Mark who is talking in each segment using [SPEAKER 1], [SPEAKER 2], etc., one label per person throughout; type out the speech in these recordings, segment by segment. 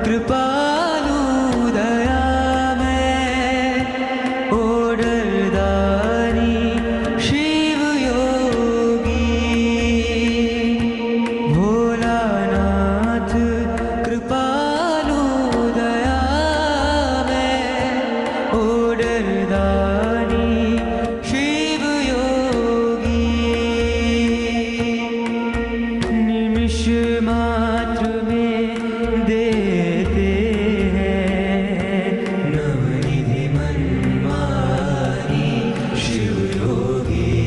[SPEAKER 1] कृपालु दयामय ओडरदारी शिव योगी भोलानाथ कृपालु दयामय ओडरदारी शिव योगी निमिष मात्र में देते हैं नवनिधि मनमानी शिव योगी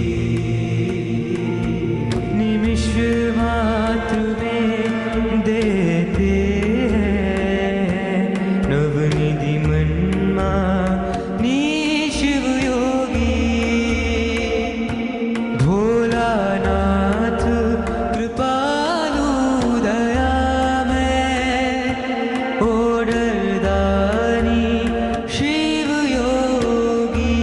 [SPEAKER 1] निमिष मात्र में देते हैं नवनिधि मनमानी शिव योगी भोलानाथ कृपालु दयामय ओडरदारी शिव योगी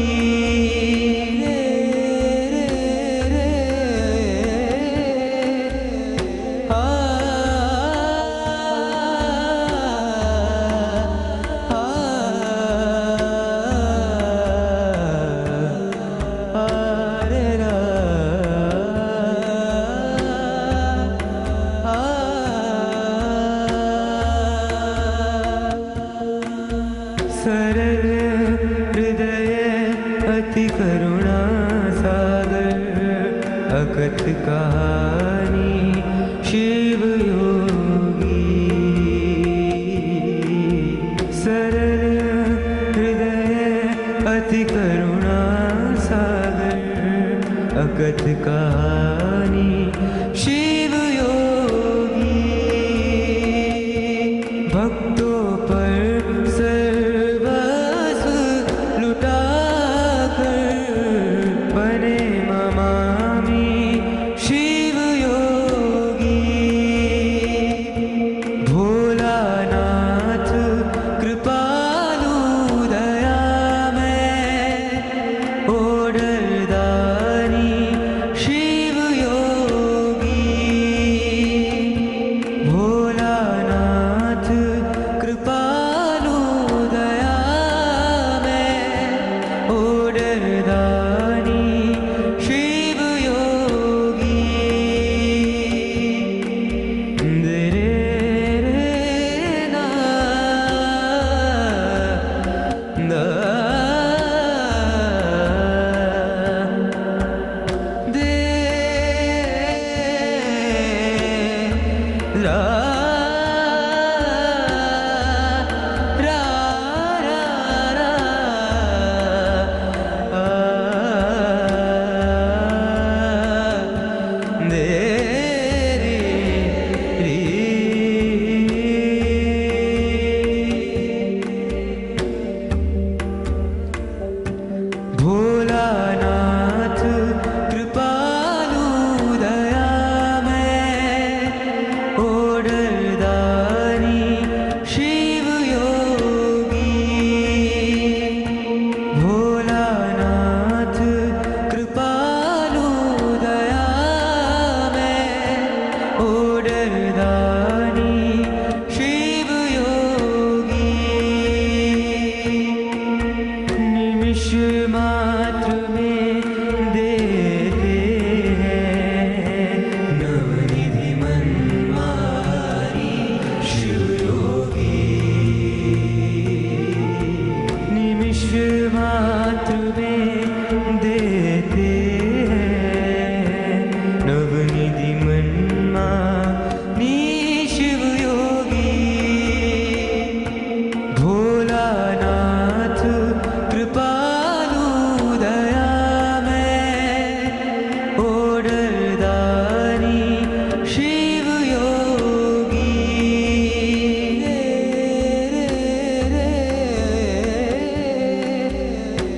[SPEAKER 1] सरल हृदय अति करुणा सागर अकथ कहानी शिव योगी सरल हृदय अति करुणा सागर अकथ कहानी शिव योगी भक्तों पर सर्वस्व लुटाकर बने ममामी शिव योगी भोलानाथ कृपालु दयामय ओडरदारी शिव योगी भोलानाथ कृपालु दयामय ओडरदारी शिव योगी दे रे रे ना दा दे रा रा रा रा दे रे रे भोलानाथ कृपालु दयामय ओडरदारी शिव योगी भोलानाथ कृपालु दयामय ओडरदारी शिव योगी निमिष मात्र में देते हैं नवनिधि मनमानी शिव योगी निमिष मात्र में देते हैं नवनिधि मनमानी शिव योगी भोलानाथ कृपालु दयामय ओडरदारी शिव योगी रे रे रे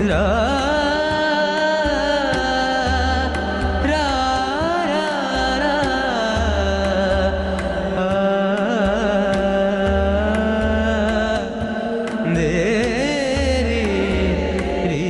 [SPEAKER 1] रा रा रा रा दे रे रे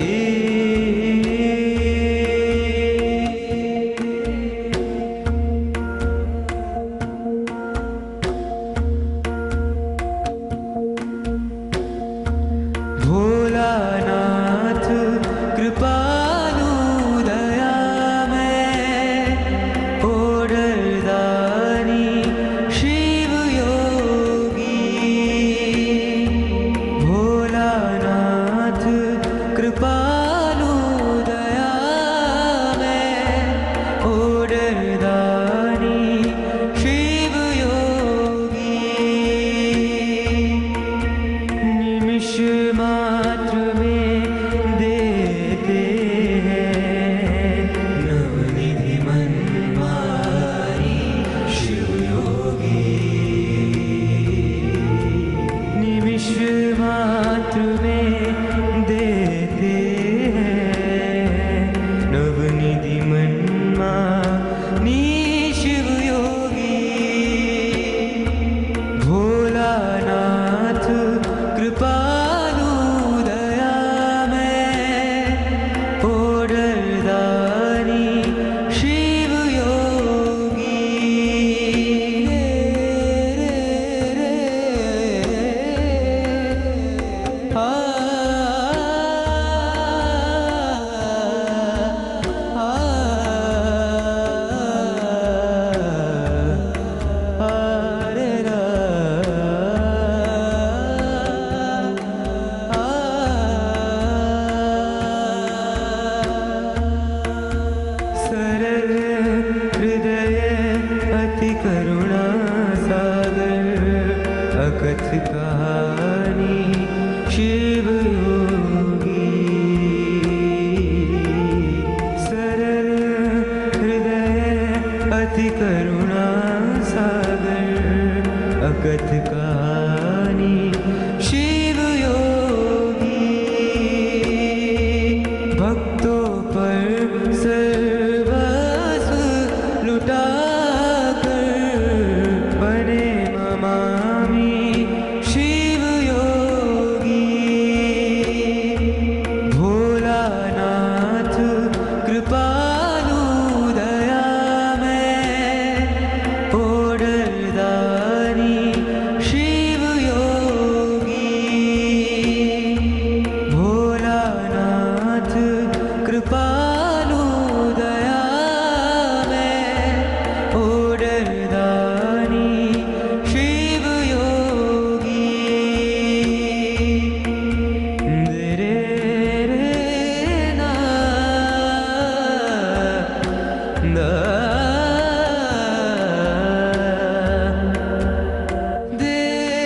[SPEAKER 1] भोलानाथ कृपालु दयामय ओडरदानी शिव योगी भोलानाथ कृपालु दयामय ओडरदानी शिव योगी निमिष मात्र में देते हैं नवनिधि मनमानी शिव योगी निमिष मात्र में देते हैं नवनिधि मनमानी शिव योगी भोलानाथ कृपालु दयामय ओडरदानी शिव योगी रे आ रे रा सरल हृदय अति करुणा सागर अकथ कहानी शिव योगी सरल हृदय अति करुणा सागर अकथ कहानी शिव योगी भक्तों पर सर्वस्व लुटाकर बने नमामि शिव योगी भोलानाथ कृपालु दयामय ओडरदानी शिव योगी भोलानाथ कृपालु दयामय ओडरदानी शिव योगी रे रे ना दा दे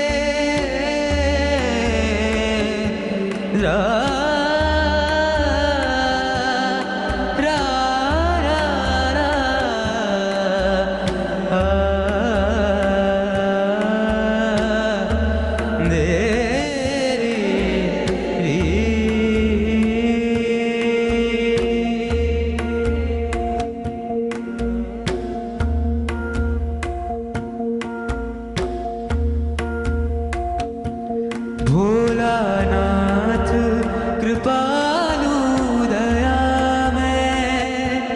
[SPEAKER 1] रा रा रा रा दे रे रे भोलानाथ कृपालु दयामय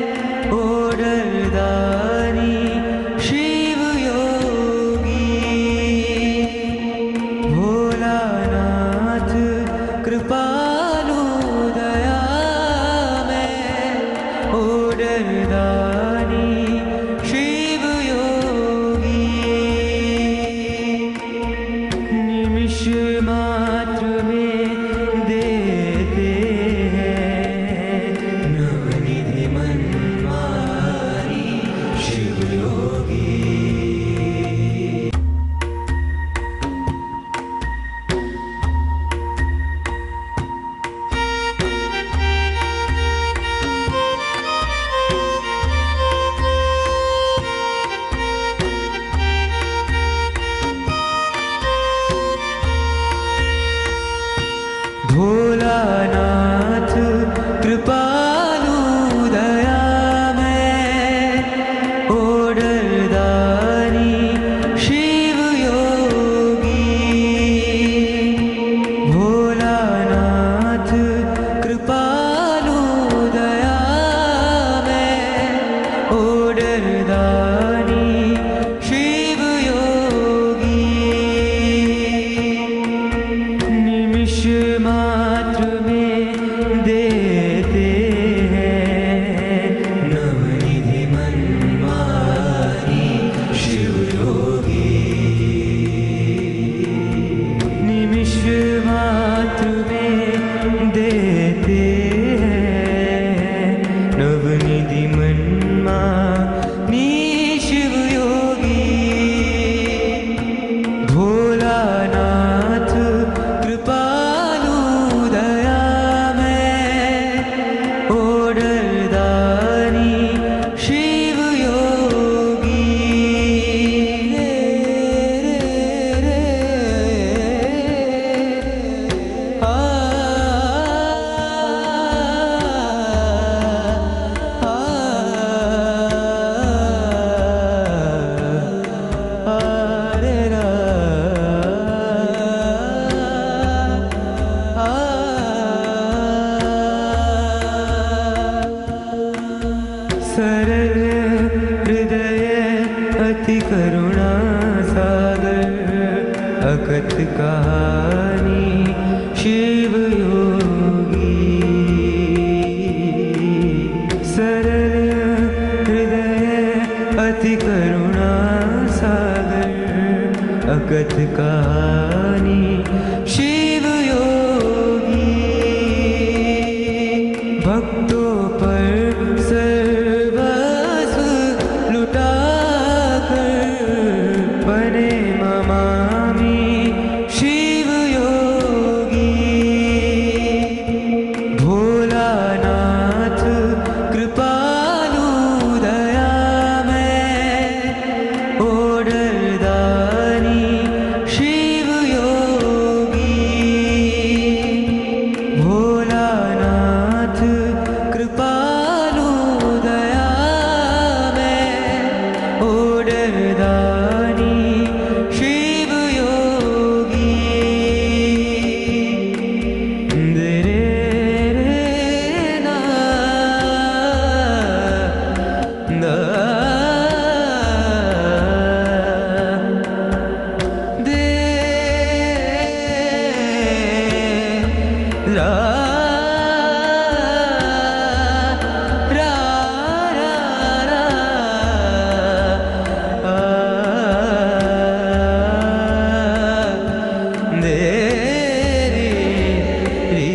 [SPEAKER 1] ओडरदानी शिव योगी भोलानाथ कृपालु दयामय ओडरदानी शिव योगी निमिष मात्र में देते हैं नवनिधि मनमानी शिव योगी भोलानाथ कहानी शिव योगी। सरल हृदय अति करुणा सागर, अकथ कहानी शिव योगी। भक्तों पर सर्वस्व लुटाकर बने नमामि शिव योगी। भोलानाथ कृपालु दयामय, ओडरदानी शिव योगी। भोलानाथ कृपालु दयामय, ओडरदानी शिव योगी। दे रे ना दा दे रा रा रा रा दे रे री।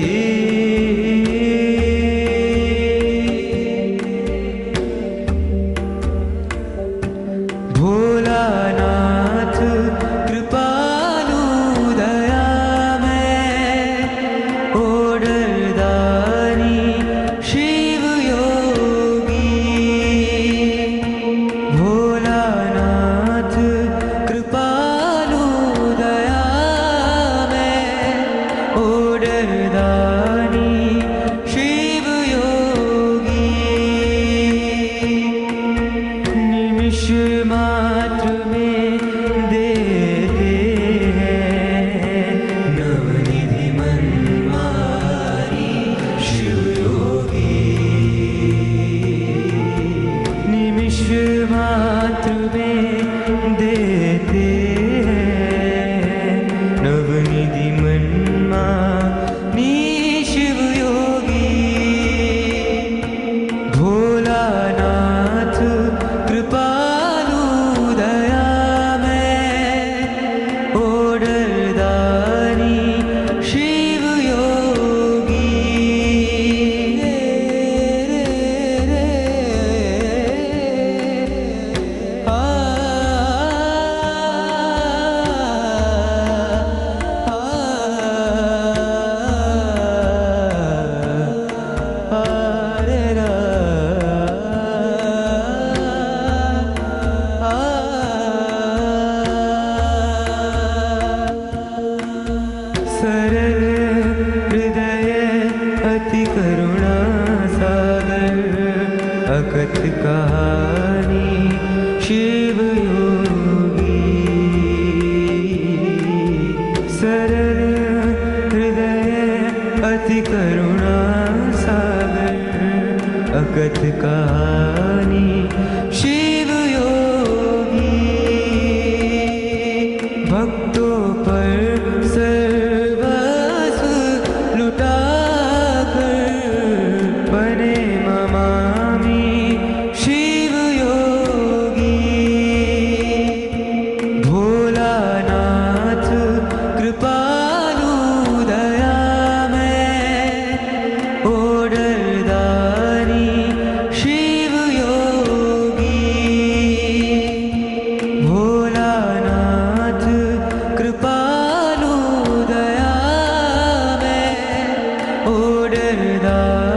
[SPEAKER 1] भोलानाथ कृपालु दयामय, ओडरदानी शिव योगी। भोलानाथ कृपालु दयामय, ओडरदानी शिव योगी। निमिष मात्र में देते हैं नवनिधि मनमारी शिव योगी। निमिष मात्र में देते हैं नवनिधि मनमानी शिव योगी। भोलानाथ कृपालु दयामय, ओडरदानी शिव योगी। रे रे आ रे रा सरल हृदय अति करुणा सागर, अकथ कहानी शिव योगी। सरल हृदय अति करुणा सागर, अकथ कहानी शिव योगी। भक्तों पर सर्वस्व लुटाकर बने नमामि शिव योगी। भोलानाथ कृपालु दयामय, ओडरदानी शिव योगी। भोलानाथ कृपालु दयामय, ओडरदानी